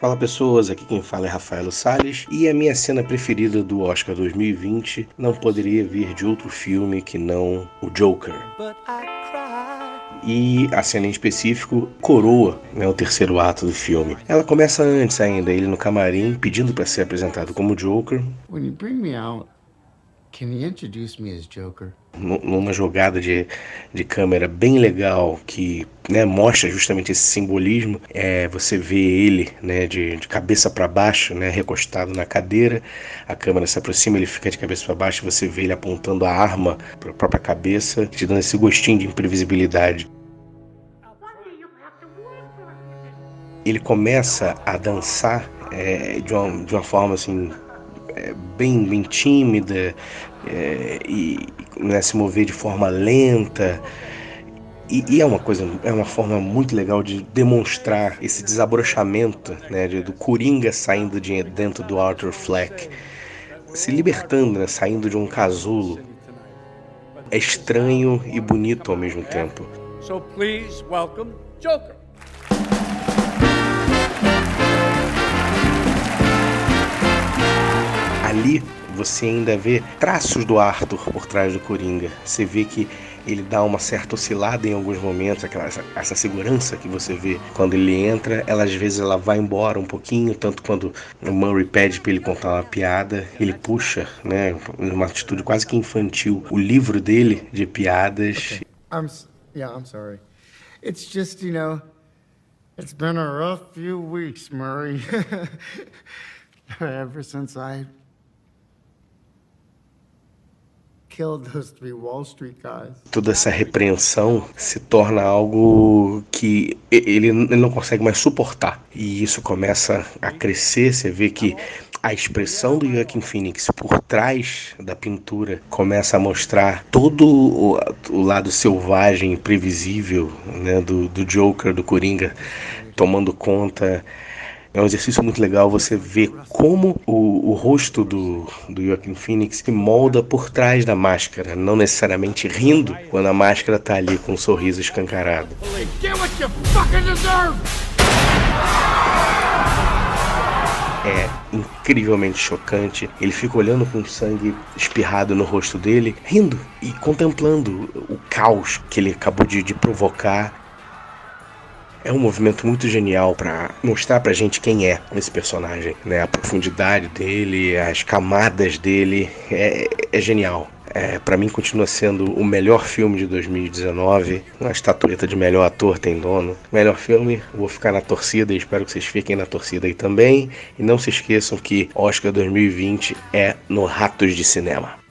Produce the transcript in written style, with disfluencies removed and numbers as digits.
Fala pessoas, aqui quem fala é Rafael Salles e a minha cena preferida do Oscar 2020 não poderia vir de outro filme que não o Joker. E a cena em específico coroa, né, o terceiro ato do filme. Ela começa antes ainda, ele no camarim pedindo para ser apresentado como Joker. When you bring me out, can you introduce me as Joker? Numa jogada de câmera bem legal que, né, mostra justamente esse simbolismo. Você vê ele, né, de cabeça para baixo, né, recostado na cadeira, a câmera se aproxima, ele fica de cabeça para baixo, você vê ele apontando a arma para a própria cabeça, te dando esse gostinho de imprevisibilidade. Ele começa a dançar de uma forma assim, bem tímida, e né, se mover de forma lenta. E é uma forma muito legal de demonstrar esse desabrochamento, né, do Coringa saindo de dentro do Arthur Fleck, se libertando, né, saindo de um casulo. É estranho e bonito ao mesmo tempo. So please welcome Joker. Ali você ainda vê traços do Arthur por trás do Coringa. Você vê que ele dá uma certa oscilada em alguns momentos, essa segurança que você vê quando ele entra, às vezes ela vai embora um pouquinho, tanto quando o Murray pede para ele contar uma piada, ele puxa, né, numa atitude quase que infantil, o livro dele de piadas. Okay. I'm sorry. It's just, it's been a rough few weeks, Murray. Ever since I killed those 3 Wall Street guys. Toda essa repreensão se torna algo que ele não consegue mais suportar. E isso começa a crescer, você vê que a expressão do Joaquin Phoenix por trás da pintura começa a mostrar todo o lado selvagem e previsível, né, do Joker, do Coringa, tomando conta. É um exercício muito legal você ver como o rosto do Joaquin Phoenix se molda por trás da máscara, não necessariamente rindo quando a máscara tá ali com um sorriso escancarado. É incrivelmente chocante. Ele fica olhando com sangue espirrado no rosto dele, rindo e contemplando o caos que ele acabou de provocar. É um movimento muito genial para mostrar pra gente quem é esse personagem, né? A profundidade dele, as camadas dele, é genial. Para mim continua sendo o melhor filme de 2019. A estatueta de melhor ator tem dono. Melhor filme, vou ficar na torcida e espero que vocês fiquem na torcida aí também. E não se esqueçam que Oscar 2020 é no Ratos de Cinema.